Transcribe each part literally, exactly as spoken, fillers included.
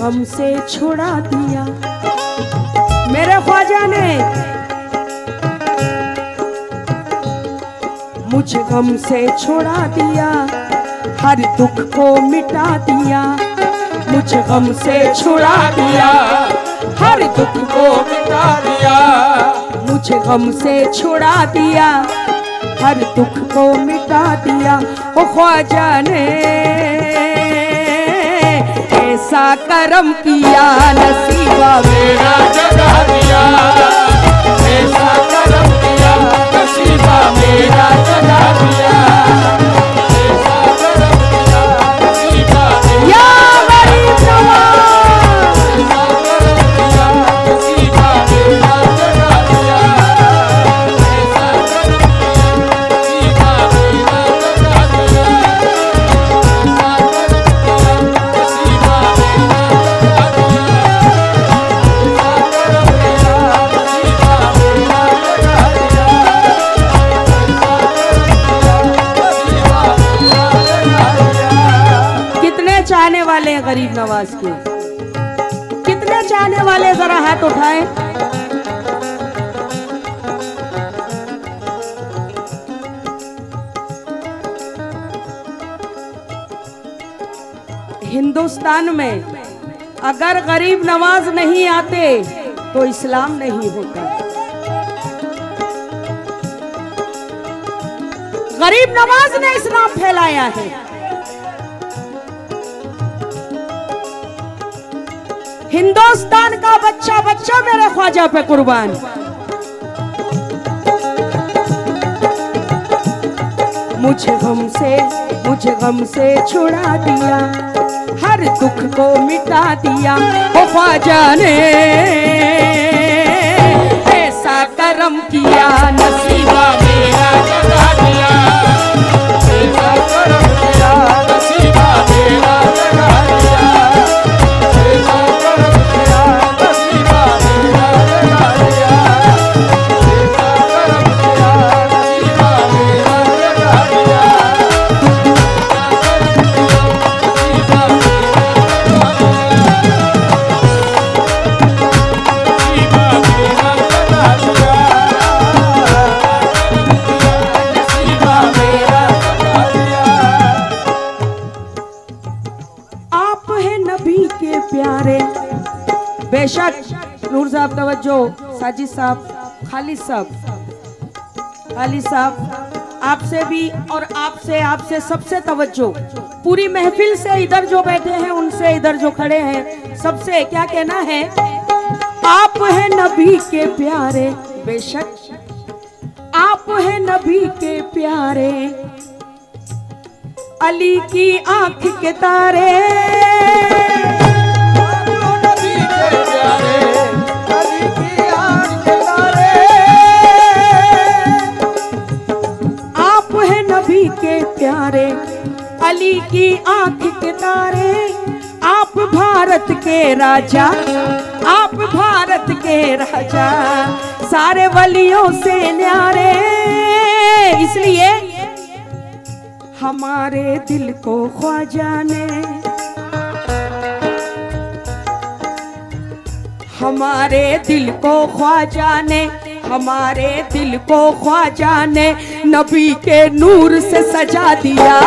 गम से छुड़ा दिया। मेरे ख्वाजा ने मुझे गम से छुड़ा दिया, हर दुख को मिटा दिया। मुझे गम से छुड़ा दिया, हर दुख को मिटा दिया। मुझे गम से छुड़ा दिया, हर दुख को मिटा दिया। ओ ख्वाजा ने ऐसा करम किया, नसीबा मेरा जगा दिया। ऐसा करम किया, नसीबा मेरा जगा दिया। ऐसा करम किया, नसीबा या गरीब नवाज। ऐसा करम किया, नसीबा मेरा जगा दिया। ऐसा करम किया, नसीबा मेरा जगा दिया। ऐसा करम किया, नसीबा मेरा जगा दिया। ऐसा करम किया, नसीबा मेरा जगा दिया। कितने चाहने वाले हैं गरीब नवाज के? कितने चाहने वाले जरा हाथ उठाएं। हिंदुस्तान में अगर गरीब नवाज नहीं आते तो इस्लाम नहीं होता। गरीब नवाज ने इस्लाम फैलाया है। हिंदुस्तान का बच्चा बच्चा मेरे ख्वाजा पे कुर्बान। मुझे गम से मुझे गम से छुड़ा दिया, हर दुख को मिटा दिया। ओ ख्वाजा ने ऐसा करम किया, नसीबा मेरा जगा दिया। ऐसा करम किया, नसीबा मेरा जगा दिया। ऐसा करम किया, नसीबा मेरा जगा दिया। ऐसा करम किया, नसीबा मेरा जगा दिया। बेशक नूर साहब तवज्जो, साजिद साहब, खालिद साहब, खालिद साहब आपसे भी और आपसे आपसे सबसे तवज्जो, पूरी महफिल से इधर जो बैठे हैं उनसे इधर जो खड़े हैं सबसे क्या कहना है? आप हैं नबी के प्यारे, बेशक आप हैं नबी के प्यारे, अली की आंख के तारे। प्यारे अली की आंख के तारे, आप भारत के राजा, आप भारत के राजा, सारे वलियों से न्यारे। इसलिए हमारे दिल को ख्वाजा ने, हमारे दिल को ख्वाजा ने, हमारे दिल को ख्वाजा ने नबी के नूर से सजा दिया।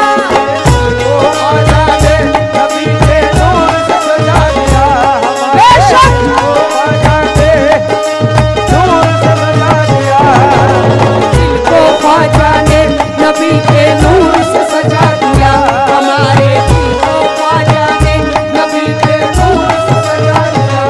ख्वाजा ने नबी के नूर से सजा दिया। बेशक ख्वाजा ने नूर से सजा दिया। दिल को ख्वाजा ने नबी के नूर से सजा दिया। हमारे दिल को ख्वाजा ने नबी के नूर से सजा दिया।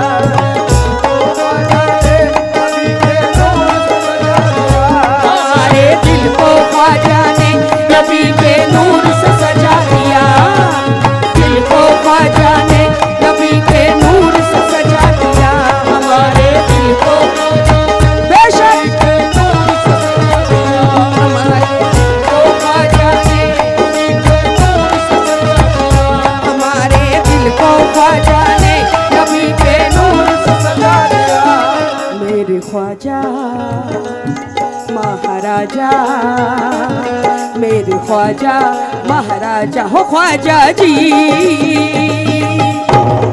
दिल को ख्वाजा ने नबी के नूर से सजा दिया। दिल को ख्वाजा ने नबी के नूर से सजा दिया। हमारे दिल को बेशक नूर से सजा दिया। हमारे दिल को ख्वाजा ने नबी के नूर से सजा दिया। हमारे दिल को ख्वाजा ने नबी के नूर से सजा दिया। मेरे ख्वाजा महाराजा, मेरे ख्वाजा महाराजा हो ख्वाजा जी।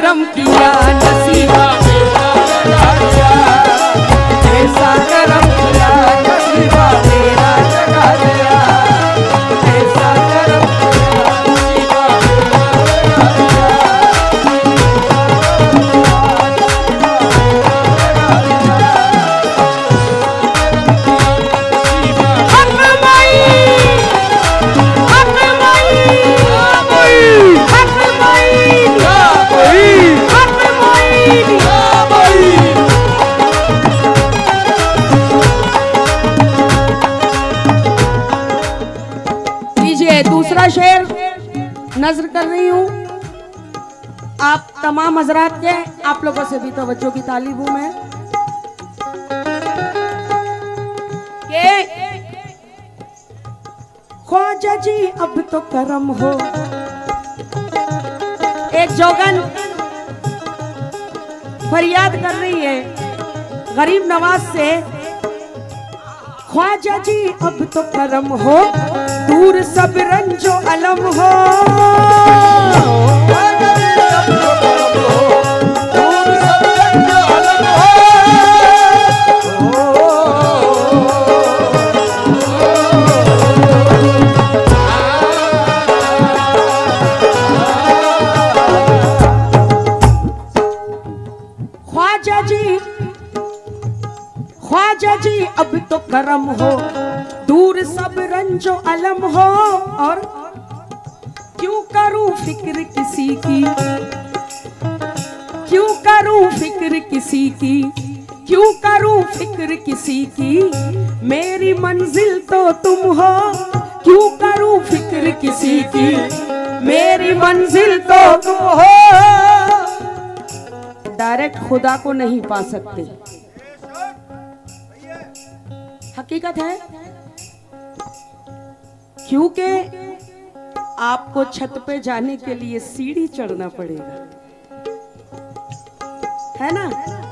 करम किया नसीबा मेरा जगा दिया, ऐसा करम किया नसीबा मेरा जगा दिया, ऐसा करम किया नसीबा मेरा दूसरा शेर नज़र कर रही हूँ आप तमाम हजरात के, आप लोगों से भी तवज्जो की तालीब हूँ मैं के ख्वाजा जी अब तो करम हो। एक जोगन फरियाद कर रही है गरीब नवाज से, ख्वाजा जी अब तो करम हो, दूर सब रंजो अलम हो, दूर सब रंजो अलम हो, ख्वाजा जी ख्वाजा जी अब तो करम हो, दूर सब रंजो अलम हो, और क्यों करूं फिक्र किसी की, क्यों करूं फिक्र किसी की, क्यों करूं फिक्र किसी की, मेरी मंजिल तो तुम हो, क्यों करूं फिक्र किसी की, मेरी मंजिल तो तुम हो। डायरेक्ट खुदा को नहीं पा सकते, हकीकत है, क्योंकि आपको छत पे जाने के लिए सीढ़ी चढ़ना पड़ेगा, है ना।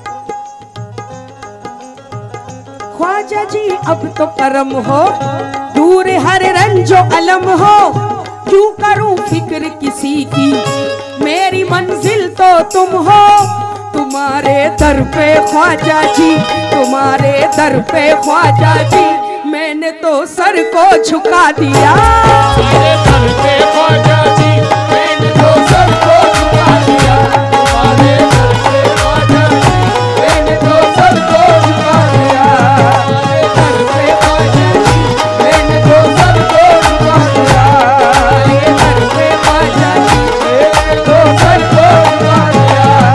ख्वाजा जी अब तो करम हो, दूर हर रंजो अलम हो, क्यों करूं फिक्र किसी की, मेरी मंजिल तो तुम हो, तुम्हारे दर पे ख्वाजा जी, तुम्हारे दर पे ख्वाजा जी, मैंने तो सर को झुका दिया, तुम्हारे दर पे ख्वाजा जी, मैंने तो सर को झुका दिया, तुम्हारे दर पे ख्वाजा जी, मैंने तो सर को झुका दिया, तुम्हारे दर पे ख्वाजा जी, मैंने तो सर को झुका दिया, ये दर पे ख्वाजा जी, मैंने तो सर को झुका दिया,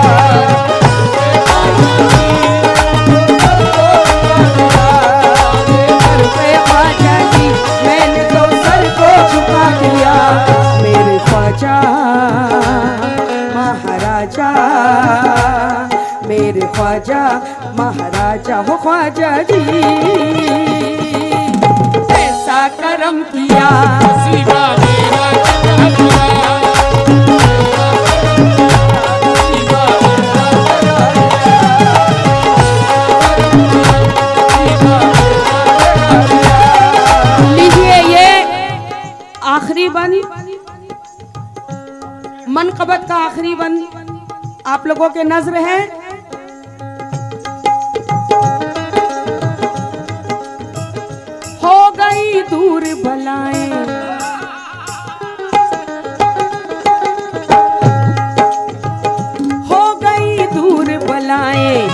मेरे ख्वाजा महाराजा, मेरे ख्वाजा महाराजा हो ख्वाजा जी, ऐसा करम किया नसीबा मेरा जगा दिया, लीजिए ये आखिरी बन, मनकबत का आखिरी बन आप लोगों के नजर है। हो गई दूर बलाएं, हो गई दूर बलाएं,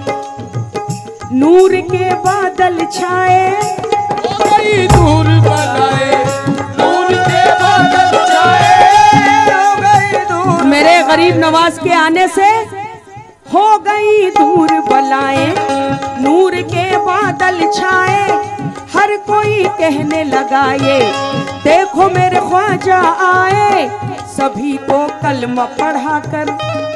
नूर के बादल छाए, हो गई दूर बलाएं, नूर के बादल छाए, हो गई दूर, मेरे गरीब नवाज के आने से हो गई दूर बलाएं, नूर के बादल छाए, हर कोई कहने लगा ये देखो मेरे ख्वाजा आए, सभी को कलमा पढ़ाकर,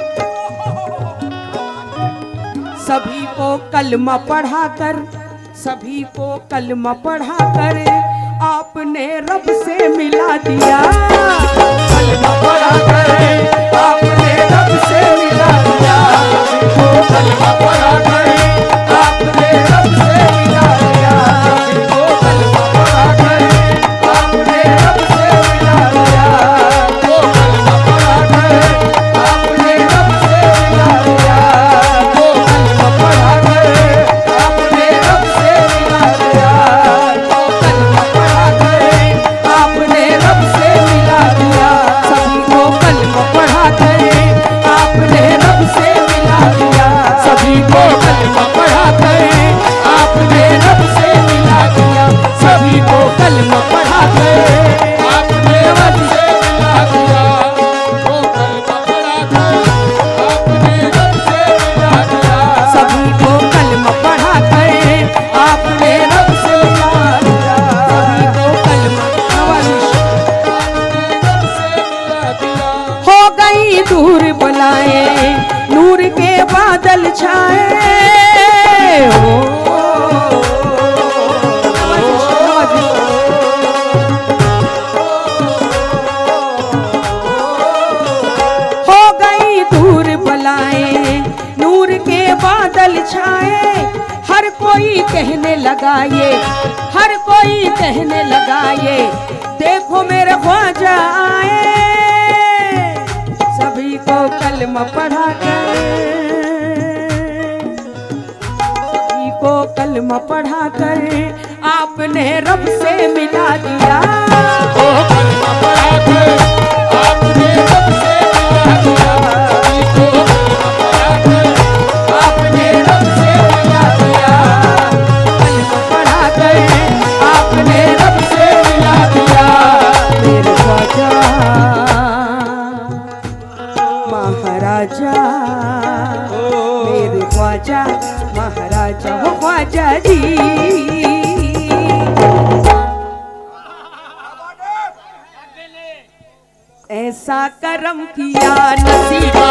सभी को कलमा पढ़ाकर, सभी को कलमा पढ़ाकर आपने रब से मिला दिया, कलमा पढ़ाकर आपने रब से मिला दिया, वो कलमा पढ़ाकर आपने रब से मिला दिया, वो कलमा पढ़ाकर आपने रब से मिला दिया, वो कलमा पढ़ाकर आपने रब दूर बुलाए, नूर के बादल छाए। हो हो गई दूर बुलाए, नूर के बादल छाए। हर कोई कहने लगा ये, हर कोई कहने लगा ये, देखो मेरे ख्वाजा आए। सभी को कलमा पढ़ा कर, सभी को कलमा पढ़ा कर आपने रब से मिला दिया। ओ कलमा पढ़ा कर आपने रब से मिला दिया। आपने रब से मिला दिया, कलमा पढ़ा कर आपने रब से मिला दिया। मेरे ख्वाजा महाराजा, मेरे ख्वाजा महाराजा, हो ख्वाजा जी। ऐसा करम किया नसीब